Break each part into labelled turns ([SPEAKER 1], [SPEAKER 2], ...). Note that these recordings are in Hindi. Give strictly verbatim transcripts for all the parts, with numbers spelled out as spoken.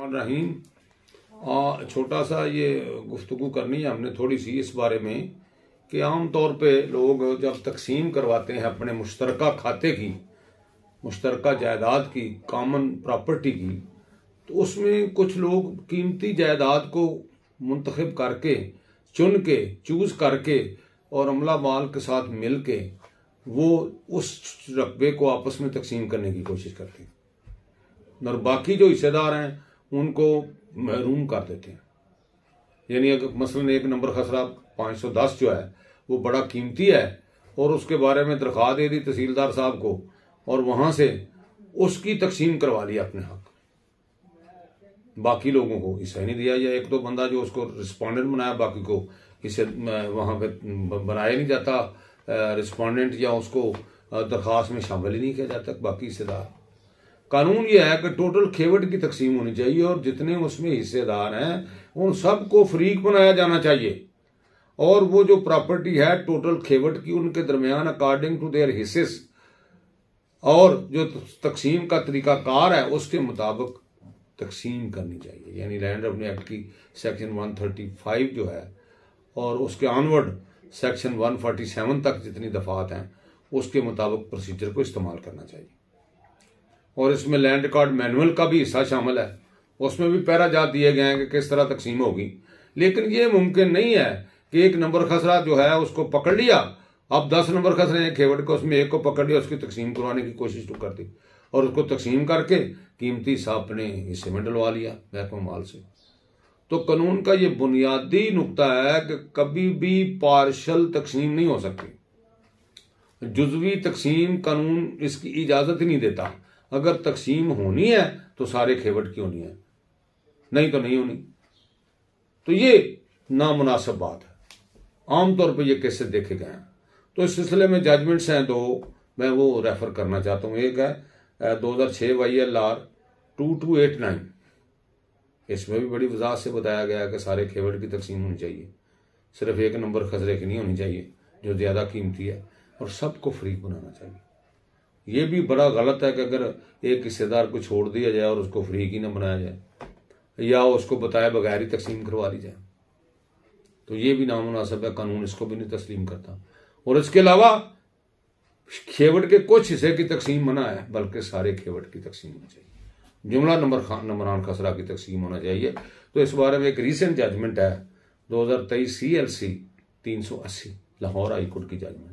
[SPEAKER 1] रहीम। छोटा सा ये गुफ्तगू करनी है हमने थोड़ी सी इस बारे में कि आम तौर पे लोग जब तकसीम करवाते हैं अपने मुश्तरका खाते की, मुश्तरका जायदाद की, कॉमन प्रॉपर्टी की, तो उसमें कुछ लोग कीमती जायदाद को मुंतखब करके, चुन के, चूज करके और अमला माल के साथ मिल के वो उस रकबे को आपस में तकसीम करने की कोशिश करते हैं और बाकी जो हिस्सेदार हैं उनको महरूम कर देते हैं। यानी अगर मसलन एक नंबर खसरा पाँच सौ दस जो है वो बड़ा कीमती है और उसके बारे में दरख्वास्त दे दी तहसीलदार साहब को और वहां से उसकी तकसीम करवा लिया अपने हक, बाकी लोगों को हिस्सा नहीं दिया, या एक दो बंदा जो उसको रिस्पोंडेंट बनाया बाकी को इसे वहां पे बनाया नहीं जाता रिस्पोंडेंट, या उसको दरख्वास्त में शामिल ही नहीं किया जाता बाकी हिस्सेदार। कानून यह है कि टोटल खेवट की तकसीम होनी चाहिए और जितने उसमें हिस्सेदार हैं उन सबको फरीक बनाया जाना चाहिए और वो जो प्रॉपर्टी है टोटल खेवट की उनके दरमियान अकॉर्डिंग टू देयर हिस्सेस और जो तकसीम का तरीकाकार है उसके मुताबिक तकसीम करनी चाहिए। यानी लैंड रेवेन्यू एक्ट की सेक्शन एक सौ पैंतीस जो है और उसके ऑनवर्ड सेक्शन एक सौ सैंतालीस तक जितनी दफात हैं उसके मुताबिक प्रोसीजर को इस्तेमाल करना चाहिए। और इसमें लैंड रिकॉर्ड मैनुअल का भी हिस्सा शामिल है, उसमें भी पैराजात दिए गए हैं कि किस तरह तकसीम होगी। लेकिन यह मुमकिन नहीं है कि एक नंबर खसरा जो है उसको पकड़ लिया, अब दस नंबर खसरे हैं खेवट को, उसमें एक को पकड़ लिया, उसकी तकसीम करवाने की कोशिश तो कर दी और उसको तकसीम करके कीमती हिस्सा अपने हिस्से में डलवा लिया महकमा माल से। तो कानून का ये बुनियादी नुक्ता है कि कभी भी पार्शल तकसीम नहीं हो सकती, जुज़वी तकसीम कानून इसकी इजाजत ही नहीं देता। अगर तकसीम होनी है तो सारे खेवट की होनी है, नहीं तो नहीं होनी। तो ये नामुनासिब बात है, आमतौर पर यह केसेस देखे गए हैं। तो इस सिलसिले में जजमेंट्स हैं दो, मैं वो रेफर करना चाहता हूँ। एक है दो हजार छह Y L R two two eight nine, इसमें भी बड़ी वजाहत से बताया गया है कि सारे खेवट की तकसीम होनी चाहिए, सिर्फ एक नंबर खसरे की नहीं होनी चाहिए जो ज्यादा कीमती है, और सबको फरीक बनाना चाहिए। ये भी बड़ा गलत है कि अगर एक हिस्सेदार को छोड़ दिया जाए और उसको फरीक ही ना बनाया जाए या उसको बताए बगैर ही तकसीम करवा दी जाए, तो ये भी नामुनासिब है, कानून इसको भी नहीं तस्लीम करता। और इसके अलावा खेवट के कुछ हिस्से की तकसीम मना है, बल्कि सारे खेवट की तकसीम होनी चाहिए, जुमला नंबर खान नंबरान खसरा की तकसीम होना चाहिए। तो इस बारे में एक रीसेंट जजमेंट है दो हजार तेईस सी एल सी तीन सौ अस्सी लाहौर हाई कोर्ट की जजमेंट,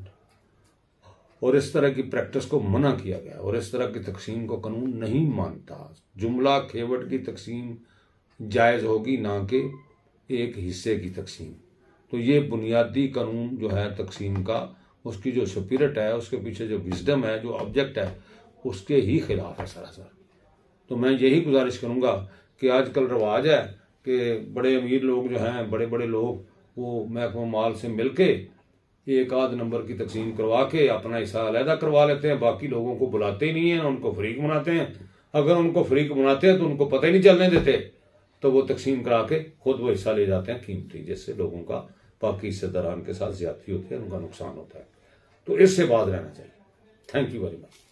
[SPEAKER 1] और इस तरह की प्रैक्टिस को मना किया गया और इस तरह की तकसीम को कानून नहीं मानता। जुमला खेवट की तकसीम जायज होगी, ना कि एक हिस्से की तकसीम। तो ये बुनियादी कानून जो है तकसीम का, उसकी जो स्पिरिट है, उसके पीछे जो विजडम है, जो ऑब्जेक्ट है, उसके ही खिलाफ है सरासर। तो मैं यही गुजारिश करूंगा कि आजकल रवाज है कि बड़े अमीर लोग जो हैं, बड़े बड़े लोग, वो महकमा माल से मिलके एक आध नंबर की तकसीम करवा के अपना हिस्सा अलहदा करवा लेते हैं, बाकी लोगों को बुलाते ही नहीं है, उनको फरीक बनाते हैं। अगर उनको फरीक बनाते हैं तो उनको पता ही नहीं चलने देते, तो वो तकसीम करा के खुद वो हिस्सा ले जाते हैं कीमती, जिससे लोगों का बाकी हिस्सेदारान के साथ ज्यादती होती है, उनका नुकसान होता है। तो इससे बात रहना चाहिए। Thank you very much.